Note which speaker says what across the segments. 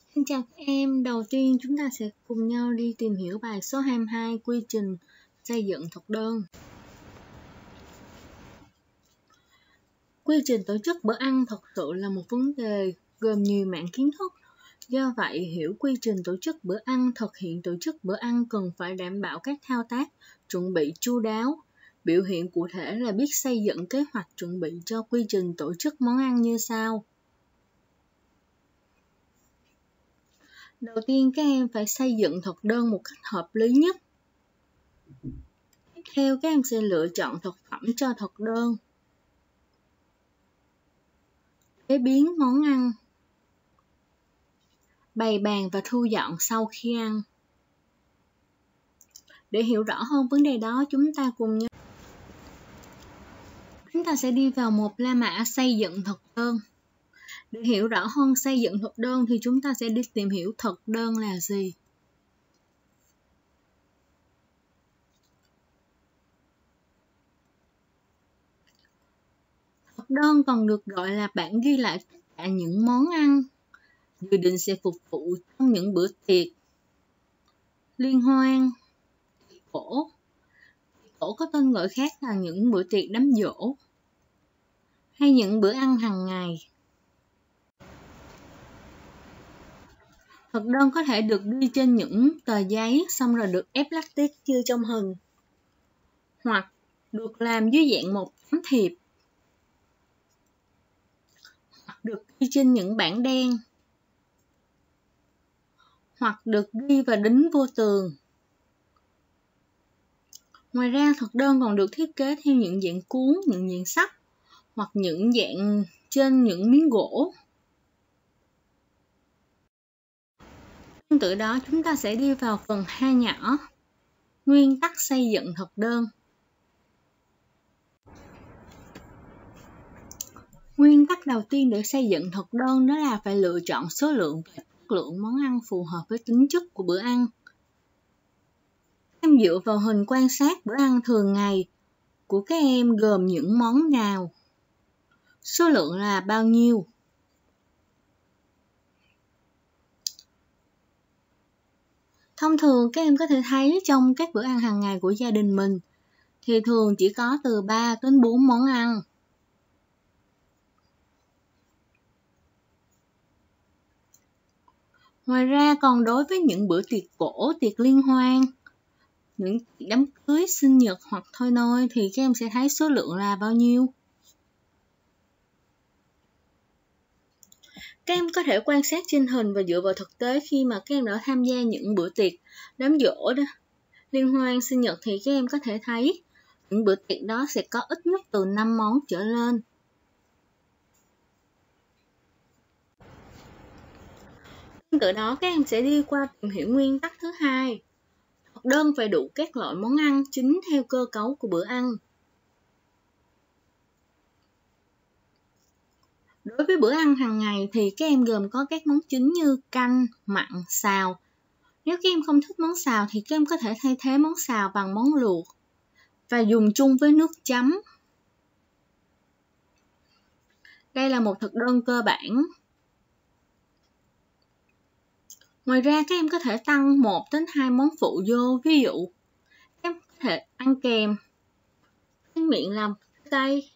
Speaker 1: Xin chào các em, đầu tiên chúng ta sẽ cùng nhau đi tìm hiểu bài số 22 quy trình xây dựng thực đơn. Quy trình tổ chức bữa ăn thực sự là một vấn đề gồm nhiều mảng kiến thức. Do vậy, hiểu quy trình tổ chức bữa ăn, thực hiện tổ chức bữa ăn cần phải đảm bảo các thao tác, chuẩn bị chu đáo. Biểu hiện cụ thể là biết xây dựng kế hoạch chuẩn bị cho quy trình tổ chức món ăn như sau. Đầu tiên các em phải xây dựng thực đơn một cách hợp lý nhất. Tiếp theo các em sẽ lựa chọn thực phẩm cho thực đơn. Chế biến món ăn. Bày bàn và thu dọn sau khi ăn. Để hiểu rõ hơn vấn đề đó, chúng ta cùng nhau. Chúng ta sẽ đi vào mục La Mã xây dựng thực đơn. Để hiểu rõ hơn xây dựng thực đơn thì chúng ta sẽ đi tìm hiểu thực đơn là gì. Thực đơn còn được gọi là bản ghi lại tất cả những món ăn dự định sẽ phục vụ trong những bữa tiệc, liên hoan, tiệc cổ. Tiệc cổ có tên gọi khác là những bữa tiệc đám giỗ hay những bữa ăn hàng ngày. Thực đơn có thể được ghi trên những tờ giấy xong rồi được ép lát tiết như trong hình, hoặc được làm dưới dạng một tấm thiệp, hoặc được ghi trên những bảng đen, hoặc được ghi và đính vô tường. Ngoài ra, thực đơn còn được thiết kế theo những dạng cuốn, những dạng sách, hoặc những dạng trên những miếng gỗ. Tương tự đó, chúng ta sẽ đi vào phần 2 nhỏ, nguyên tắc xây dựng thực đơn. Nguyên tắc đầu tiên để xây dựng thực đơn đó là phải lựa chọn số lượng và chất lượng món ăn phù hợp với tính chất của bữa ăn. Em dựa vào hình quan sát bữa ăn thường ngày của các em gồm những món nào, số lượng là bao nhiêu. Thông thường các em có thể thấy trong các bữa ăn hàng ngày của gia đình mình thì thường chỉ có từ 3 đến 4 món ăn. Ngoài ra còn đối với những bữa tiệc cổ, tiệc liên hoan, những đám cưới, sinh nhật hoặc thôi nôi thì các em sẽ thấy số lượng là bao nhiêu. Các em có thể quan sát trên hình và dựa vào thực tế khi mà các em đã tham gia những bữa tiệc, đám giỗ đó, liên hoan, sinh nhật thì các em có thể thấy những bữa tiệc đó sẽ có ít nhất từ 5 món trở lên. Tương tự đó, các em sẽ đi qua tìm hiểu nguyên tắc thứ hai. Thực đơn phải đủ các loại món ăn chính theo cơ cấu của bữa ăn. Đối với bữa ăn hàng ngày thì các em gồm có các món chính như canh, mặn, xào. Nếu các em không thích món xào thì các em có thể thay thế món xào bằng món luộc và dùng chung với nước chấm. Đây là một thực đơn cơ bản. Ngoài ra các em có thể tăng 1 đến 2 món phụ vô, ví dụ các em có thể ăn kèm tráng miệng làm cay,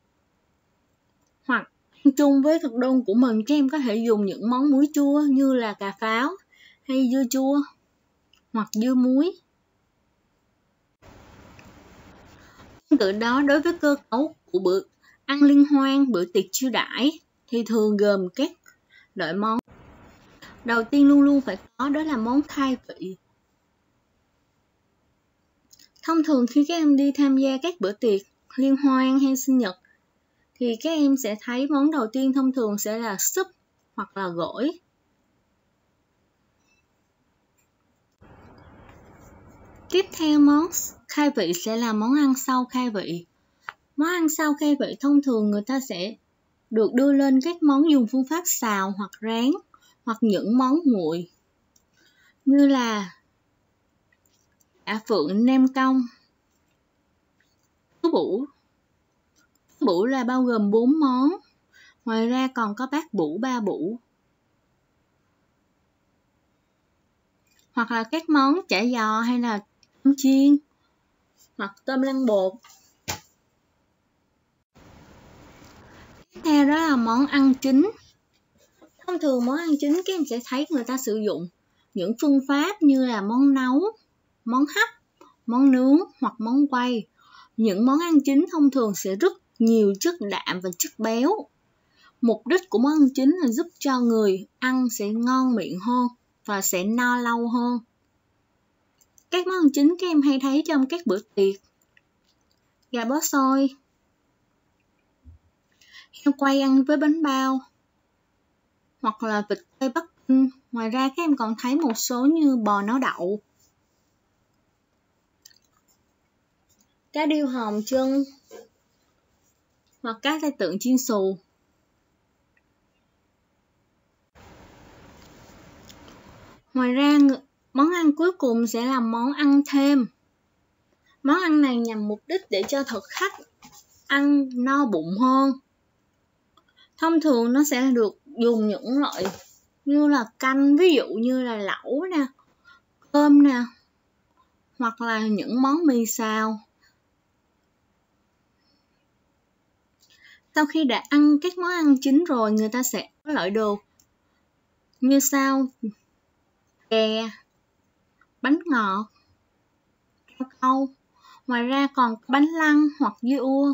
Speaker 1: hoặc ăn chung với thực đơn của mình các em có thể dùng những món muối chua như là cà pháo hay dưa chua hoặc dưa muối. Tương tự đó, đối với cơ cấu của bữa ăn liên hoan, bữa tiệc chiêu đãi thì thường gồm các loại món. Đầu tiên luôn luôn phải có đó là món khai vị. Thông thường khi các em đi tham gia các bữa tiệc, liên hoan hay sinh nhật thì các em sẽ thấy món đầu tiên thông thường sẽ là súp hoặc là gỏi. Tiếp theo món khai vị sẽ là món ăn sau khai vị. Món ăn sau khai vị thông thường người ta sẽ được đưa lên các món dùng phương pháp xào hoặc rán, hoặc những món nguội như là chả phượng, nem cong, bủ. Bủ là bao gồm 4 món. Ngoài ra còn có bát bủ, ba bủ. hoặc là các món chả giò hay là tôm chiên hoặc tôm lăn bột. Tiếp theo đó là món ăn chính. Thông thường món ăn chính các em sẽ thấy người ta sử dụng những phương pháp như là món nấu, món hấp, món nướng hoặc món quay. Những món ăn chính thông thường sẽ rất nhiều chất đạm và chất béo. Mục đích của món ăn chính là giúp cho người ăn sẽ ngon miệng hơn và sẽ no lâu hơn. Các món ăn chính các em hay thấy trong các bữa tiệc: gà bó xôi, heo quay ăn với bánh bao, hoặc là vịt quay Bắc Kinh. Ngoài ra các em còn thấy một số như bò nấu đậu, cá điêu hòm chân, hoặc cá tai tượng chiên xù. Ngoài ra, món ăn cuối cùng sẽ là món ăn thêm. Món ăn này nhằm mục đích để cho thực khách ăn no bụng hơn. Thông thường nó sẽ được dùng những loại như là canh, ví dụ như là lẩu nè, cơm nè, hoặc là những món mì xào. Sau khi đã ăn các món ăn chính rồi, người ta sẽ có loại đồ như sau: chè, bánh ngọt, rau câu. Ngoài ra còn bánh lăng hoặc dưa ua.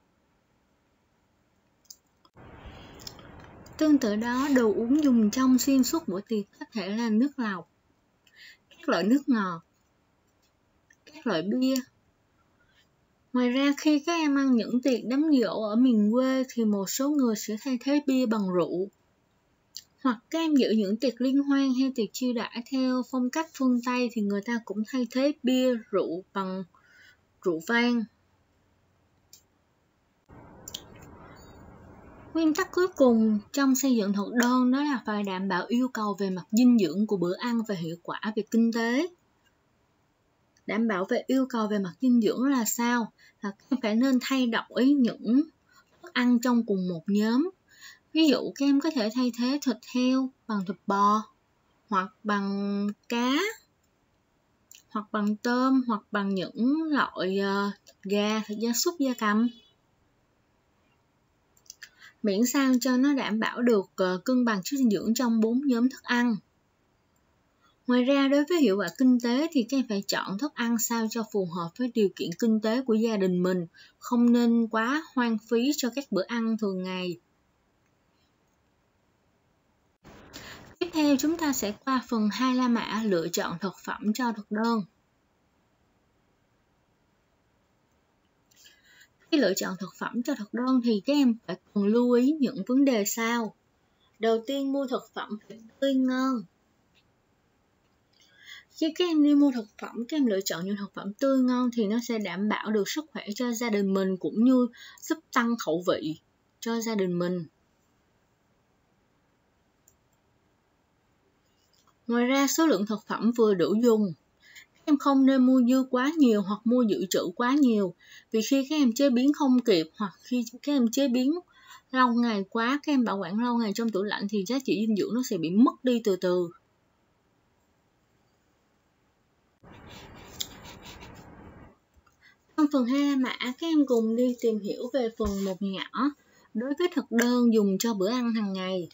Speaker 1: Tương tự đó, đồ uống dùng trong xuyên suốt bữa tiệc có thể là nước lọc, các loại nước ngọt, các loại bia. Ngoài ra, khi các em ăn những tiệc đám giỗ ở miền quê thì một số người sẽ thay thế bia bằng rượu. Hoặc các em dự những tiệc liên hoan hay tiệc chiêu đãi theo phong cách phương Tây thì người ta cũng thay thế bia rượu bằng rượu vang. Nguyên tắc cuối cùng trong xây dựng thực đơn đó là phải đảm bảo yêu cầu về mặt dinh dưỡng của bữa ăn và hiệu quả về kinh tế. Đảm bảo về yêu cầu về mặt dinh dưỡng là sao? Là các em phải nên thay đổi những thức ăn trong cùng một nhóm. Ví dụ các em có thể thay thế thịt heo bằng thịt bò, hoặc bằng cá, hoặc bằng tôm, hoặc bằng những loại thịt gà, thịt gia súc, gia cầm. Miễn sao cho nó đảm bảo được cân bằng chất dinh dưỡng trong 4 nhóm thức ăn. Ngoài ra, đối với hiệu quả kinh tế thì các em phải chọn thức ăn sao cho phù hợp với điều kiện kinh tế của gia đình mình, không nên quá hoang phí cho các bữa ăn thường ngày. Tiếp theo chúng ta sẽ qua phần 2 La Mã lựa chọn thực phẩm cho thực đơn. Khi lựa chọn thực phẩm cho thực đơn thì các em phải cần lưu ý những vấn đề sau. Đầu tiên, mua thực phẩm phải tươi ngon. Khi các em đi mua thực phẩm, các em lựa chọn những thực phẩm tươi ngon thì nó sẽ đảm bảo được sức khỏe cho gia đình mình, cũng như giúp tăng khẩu vị cho gia đình mình. Ngoài ra, số lượng thực phẩm vừa đủ dùng. Các em không nên mua dư quá nhiều hoặc mua dự trữ quá nhiều, vì khi các em chế biến không kịp hoặc khi các em chế biến lâu ngày quá, các em bảo quản lâu ngày trong tủ lạnh thì giá trị dinh dưỡng nó sẽ bị mất đi từ từ. Trong phần 2 La Mã, các em cùng đi tìm hiểu về phần 1 nhỏ đối với thực đơn dùng cho bữa ăn hàng ngày.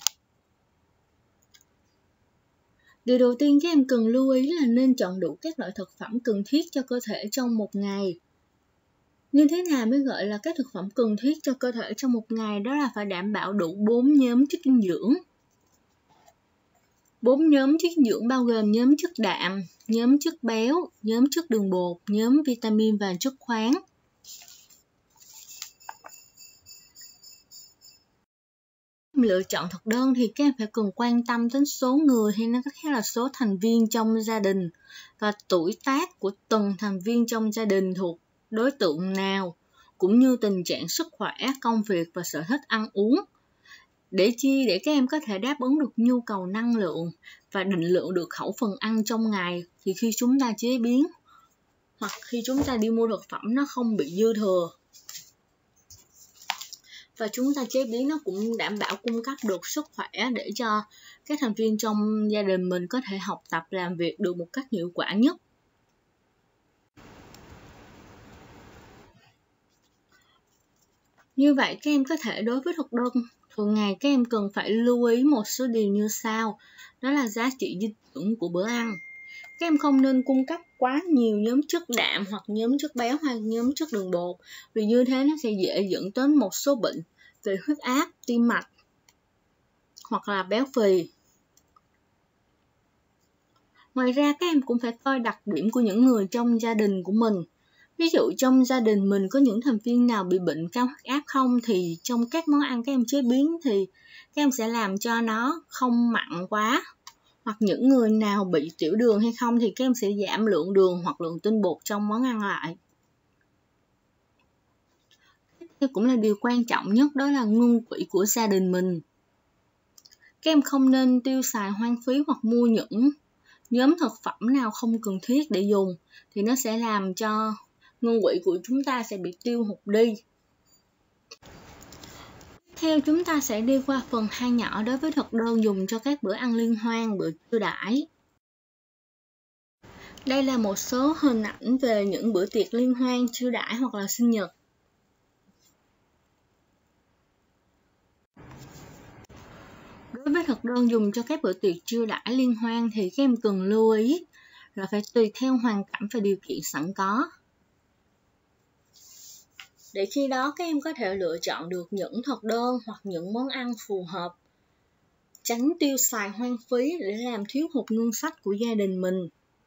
Speaker 1: Điều đầu tiên các em cần lưu ý là nên chọn đủ các loại thực phẩm cần thiết cho cơ thể trong một ngày. Như thế nào mới gọi là các thực phẩm cần thiết cho cơ thể trong một ngày? Đó là phải đảm bảo đủ 4 nhóm chất dinh dưỡng. 4 nhóm chất dinh dưỡng bao gồm nhóm chất đạm, nhóm chất béo, nhóm chất đường bột, nhóm vitamin và chất khoáng. Lựa chọn thực đơn thì các em phải cần quan tâm đến số người, hay nói cách khác là số thành viên trong gia đình, và tuổi tác của từng thành viên trong gia đình thuộc đối tượng nào, cũng như tình trạng sức khỏe, công việc và sở thích ăn uống. Để các em có thể đáp ứng được nhu cầu năng lượng và định lượng được khẩu phần ăn trong ngày, thì khi chúng ta chế biến hoặc khi chúng ta đi mua thực phẩm nó không bị dư thừa. và chúng ta chế biến nó cũng đảm bảo cung cấp được sức khỏe để cho các thành viên trong gia đình mình có thể học tập làm việc được một cách hiệu quả nhất. Như vậy các em có thể đối với thực đơn thường ngày các em cần phải lưu ý một số điều như sau, đó là giá trị dinh dưỡng của bữa ăn. Các em không nên cung cấp quá nhiều nhóm chất đạm hoặc nhóm chất béo hoặc nhóm chất đường bột, vì như thế nó sẽ dễ dẫn đến một số bệnh về huyết áp, tim mạch hoặc là béo phì. Ngoài ra các em cũng phải coi đặc điểm của những người trong gia đình của mình. Ví dụ trong gia đình mình có những thành viên nào bị bệnh cao huyết áp không, thì trong các món ăn các em chế biến thì các em sẽ làm cho nó không mặn quá. Hoặc những người nào bị tiểu đường hay không thì các em sẽ giảm lượng đường hoặc lượng tinh bột trong món ăn lại. Đây cũng là điều quan trọng nhất, đó là ngân quỹ của gia đình mình. Các em không nên tiêu xài hoang phí hoặc mua những nhóm thực phẩm nào không cần thiết để dùng, thì nó sẽ làm cho ngân quỹ của chúng ta sẽ bị tiêu hụt đi. Theo chúng ta sẽ đi qua phần 2 nhỏ đối với thực đơn dùng cho các bữa ăn liên hoan, bữa chiêu đãi. Đây là một số hình ảnh về những bữa tiệc liên hoan, chiêu đãi hoặc là sinh nhật. Đối với thực đơn dùng cho các bữa tiệc chiêu đãi liên hoan thì các em cần lưu ý là phải tùy theo hoàn cảnh và điều kiện sẵn có. Để khi đó các em có thể lựa chọn được những thực đơn hoặc những món ăn phù hợp, tránh tiêu xài hoang phí để làm thiếu hụt ngân sách của gia đình mình.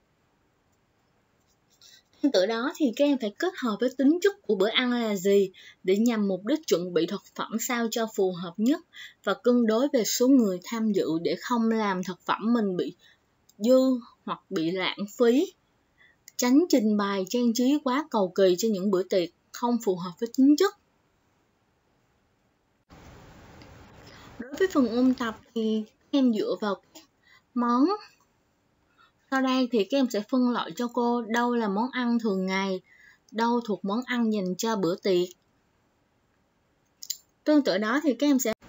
Speaker 1: Tương tự đó thì các em phải kết hợp với tính chất của bữa ăn là gì để nhằm mục đích chuẩn bị thực phẩm sao cho phù hợp nhất và cân đối về số người tham dự để không làm thực phẩm mình bị dư hoặc bị lãng phí. Tránh trình bày trang trí quá cầu kỳ cho những bữa tiệc không phù hợp với tính chất. Đối với phần ôn tập thì các em dựa vào các món. Sau đây thì các em sẽ phân loại cho cô đâu là món ăn thường ngày, đâu thuộc món ăn dành cho bữa tiệc. Tương tự đó thì các em sẽ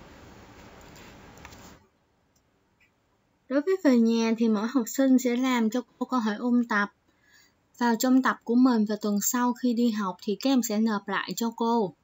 Speaker 1: đối với về nhà thì mỗi học sinh sẽ làm cho cô câu hỏi ôn tập vào trong tập của mình, và tuần sau khi đi học thì các em sẽ nộp lại cho cô.